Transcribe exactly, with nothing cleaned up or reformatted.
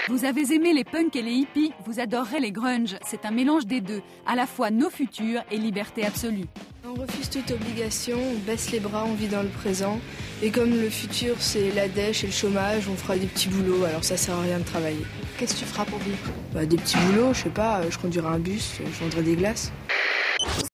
Vous avez aimé les punks et les hippies, vous adorerez les grunge. C'est un mélange des deux, à la fois nos futurs et liberté absolue. On refuse toute obligation, on baisse les bras, on vit dans le présent. Et comme le futur c'est la dèche et le chômage, on fera des petits boulots, alors ça sert à rien de travailler. Qu'est-ce que tu feras pour vivre? Bah, des petits boulots, je sais pas, je conduirai un bus, je vendrai des glaces.